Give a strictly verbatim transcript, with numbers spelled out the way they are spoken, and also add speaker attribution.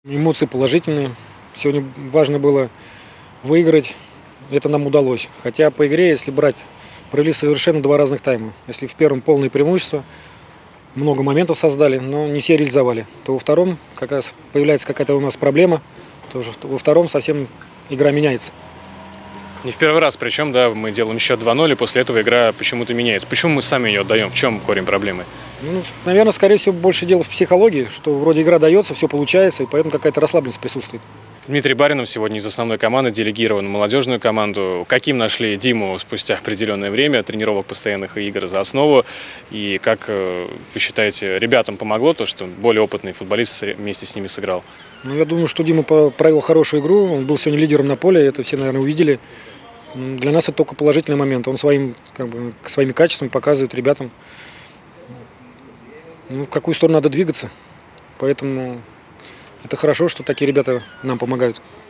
Speaker 1: Эмоции положительные. Сегодня важно было выиграть. Это нам удалось. Хотя по игре, если брать, провели совершенно два разных тайма. Если в первом полное преимущество, много моментов создали, но не все реализовали. То во втором как раз появляется какая-то у нас проблема, то во втором совсем игра меняется.
Speaker 2: Не в первый раз, причем, да, мы делаем счет два ноль, и после этого игра почему-то меняется. Почему мы сами ее отдаем? В чем корень проблемы?
Speaker 1: Ну, наверное, скорее всего, больше дело в психологии, что вроде игра дается, все получается, и поэтому какая-то расслабленность присутствует.
Speaker 2: Дмитрий Баринов сегодня из основной команды делегирован в молодежную команду. Каким нашли Диму спустя определенное время тренировок постоянных и игр за основу? И как вы считаете, ребятам помогло то, что более опытный футболист вместе с ними сыграл?
Speaker 1: Ну, я думаю, что Дима провел хорошую игру. Он был сегодня лидером на поле, это все, наверное, увидели. Для нас это только положительный момент. Он своим, как бы, своими качествами показывает ребятам, ну, в какую сторону надо двигаться. Поэтому это хорошо, что такие ребята нам помогают.